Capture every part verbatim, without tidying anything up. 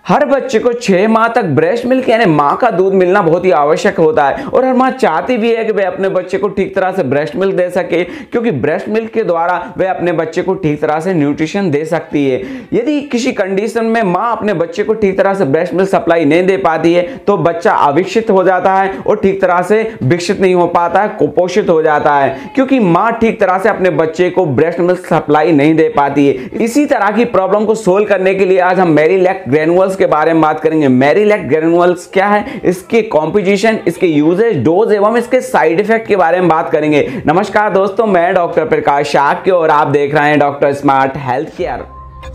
हर बच्चे को छह माह तक ब्रेस्ट मिल्क यानी माँ का दूध मिलना बहुत ही आवश्यक होता है और हर माँ चाहती भी है कि वह अपने बच्चे को ठीक तरह से ब्रेस्ट मिल्क दे सके, क्योंकि ब्रेस्ट मिल्क के द्वारा वह अपने बच्चे को ठीक तरह से न्यूट्रिशन दे सकती है। यदि किसी कंडीशन में माँ अपने बच्चे को ठीक तरह से ब्रेस्ट मिल्क सप्लाई नहीं दे पाती है तो बच्चा अविकसित हो जाता है और ठीक तरह से विकसित नहीं हो पाता है, कुपोषित हो जाता है, क्योंकि माँ ठीक तरह से अपने बच्चे को ब्रेस्ट मिल्क सप्लाई नहीं दे पाती है। इसी तरह की प्रॉब्लम को सोल्व करने के लिए आज हम मैरीलैक ग्रेनुअल्स के बारे में बात करेंगे। मैरीलैक ग्रेनुअल्स क्या है, इसके कॉम्पोजिशन, इसके यूजेज, डोज एवं इसके साइड इफेक्ट के बारे में बात करेंगे। नमस्कार दोस्तों, मैं डॉक्टर प्रकाश शाक्य और आप देख रहे हैं डॉक्टर स्मार्ट हेल्थ केयर।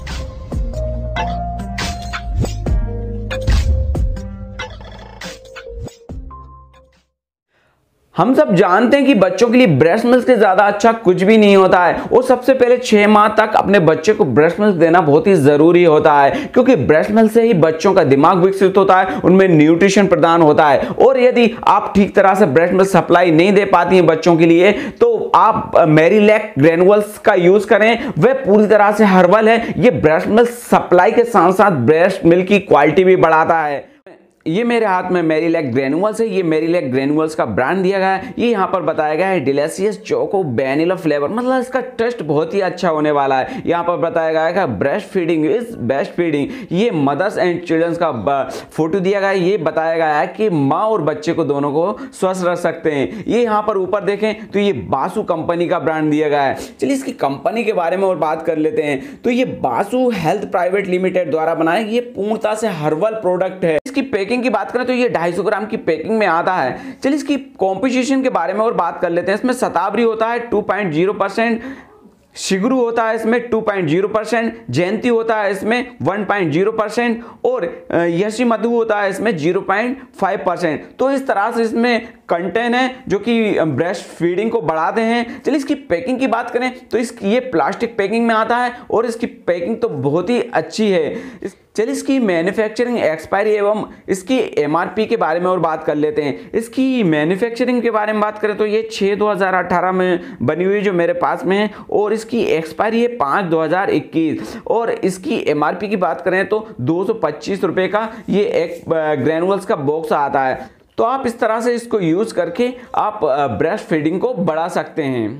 हम सब जानते हैं कि बच्चों के लिए ब्रेस्ट मिल्क से ज्यादा अच्छा कुछ भी नहीं होता है और सबसे पहले छह माह तक अपने बच्चे को ब्रेस्ट मिल्क देना बहुत ही जरूरी होता है, क्योंकि ब्रेस्ट मिल्क से ही बच्चों का दिमाग विकसित होता है, उनमें न्यूट्रिशन प्रदान होता है। और यदि आप ठीक तरह से ब्रेस्ट मिल्क सप्लाई नहीं दे पाती हैं बच्चों के लिए तो आप मैरीलैक ग्रेनुअल्स का यूज करें। वह पूरी तरह से हर्बल है, ये ब्रेस्ट मिल्क सप्लाई के साथ साथ ब्रेस्ट मिल्क की क्वालिटी भी बढ़ाता है। ये मेरे हाथ में मैरीलैक ग्रेनुअल्स है, ये मैरीलैक ग्रेनुअल्स का ब्रांड दिया गया है। ये यहाँ पर बताया गया है डिलीशियस चोको वैनिला फ्लेवर, मतलब इसका टेस्ट बहुत ही अच्छा होने वाला है। यहाँ पर बताया गया है कि breast feeding is best feeding, ये मदर्स एंड चिल्ड्रंस का फोटो दिया गया है। ये बताया गया है कि माँ और बच्चे को दोनों को स्वस्थ रख सकते हैं। ये यहाँ पर ऊपर देखें तो ये बासु कंपनी का ब्रांड दिया गया है। चलिए इसकी कंपनी के बारे में और बात कर लेते हैं। तो ये बासु हेल्थ प्राइवेट लिमिटेड द्वारा बनाया, ये पूर्णतः से हर्बल प्रोडक्ट है। इसकी पैकिंग की बात करें तो ये ढाई सौ ग्राम की पैकिंग में आता है। चलिए इसकी कॉम्पोजिशन के बारे में और बात कर लेते हैं। इसमें शतावरी होता है two point zero percent, shigru होता है इसमें two point zero percent, Jayanti होता है इसमें वन पॉइंट ज़ीरो परसेंट और यशी मधु होता है इसमें ज़ीरो पॉइंट फाइव परसेंट। तो इस तरह से इसमें कंटेंट है जो कि ब्रेस्ट फीडिंग को बढ़ाते हैं। चलिए इसकी पैकिंग की बात करें तो इसकी ये प्लास्टिक पैकिंग में आता है और इसकी पैकिंग तो बहुत ही अच्छी है। चलिए इसकी मैन्युफैक्चरिंग एक्सपायरी एवं इसकी एमआरपी के बारे में और बात कर लेते हैं। इसकी मैन्युफैक्चरिंग के बारे में बात करें तो ये छः दो हज़ार अठारह में बनी हुई जो मेरे पास में है और इसकी एक्सपायरी है पाँच दो हज़ार इक्कीस और इसकी एमआरपी की बात करें तो दो सौ पच्चीस रुपये का ये एक ग्रेनुअल्स का बॉक्स आता है। तो आप इस तरह से इसको यूज करके आप ब्रेस्ट फीडिंग को बढ़ा सकते हैं।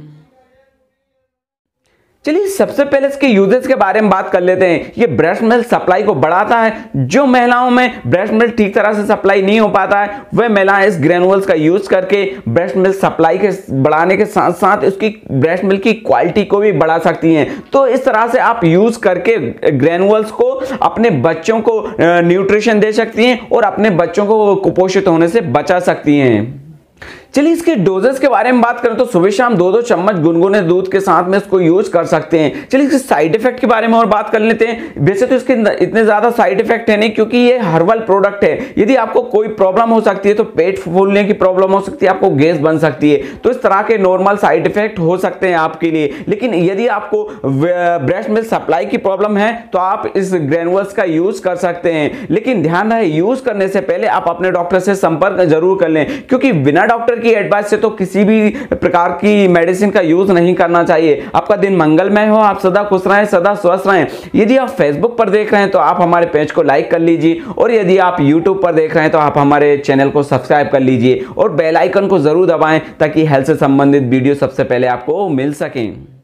चलिए सबसे पहले इसके यूजेस के बारे में बात कर लेते हैं। ये ब्रेस्ट मिल्क सप्लाई को बढ़ाता है। जो महिलाओं में ब्रेस्ट मिल्क ठीक तरह से सप्लाई नहीं हो पाता है वह महिलाएं इस ग्रेनुअल्स का यूज करके ब्रेस्ट मिल्क सप्लाई के बढ़ाने के साथ साथ उसकी ब्रेस्ट मिल्क की क्वालिटी को भी बढ़ा सकती हैं। तो इस तरह से आप यूज करके ग्रेनुअल्स को अपने बच्चों को न्यूट्रिशन दे सकती हैं और अपने बच्चों को कुपोषित होने से बचा सकती हैं। चलिए इसके डोजेस के बारे में बात करें तो सुबह शाम दो दो चम्मच गुनगुने दूध के साथ में इसको यूज कर सकते हैं। चलिए इसके साइड इफेक्ट के बारे में और बात कर लेते हैं। वैसे तो इसके इतने ज्यादा साइड इफेक्ट है नहीं, क्योंकि ये हर्बल प्रोडक्ट है। यदि आपको कोई प्रॉब्लम हो सकती है तो पेट फूलने की प्रॉब्लम हो सकती है, आपको गैस बन सकती है, तो इस तरह के नॉर्मल साइड इफेक्ट हो सकते हैं आपके लिए। लेकिन यदि आपको ब्रेस्ट मिल्क सप्लाई की प्रॉब्लम है तो आप इस ग्रेनुअल्स का यूज कर सकते हैं। लेकिन ध्यान रहे यूज करने से पहले आप अपने डॉक्टर से संपर्क जरूर कर लें, क्योंकि बिना डॉक्टर की एडवाइस से तो किसी भी प्रकार की मेडिसिन का यूज नहीं करना चाहिए। आपका दिन मंगलमय हो, आप सदा खुश रहें, सदा स्वस्थ रहें। यदि आप फेसबुक पर देख रहे हैं तो आप हमारे पेज को लाइक कर लीजिए और यदि आप यूट्यूब पर देख रहे हैं तो आप हमारे चैनल को सब्सक्राइब कर लीजिए और बेल आइकन को जरूर दबाएं ताकि हेल्थ से संबंधित वीडियो सबसे पहले आपको मिल सकें।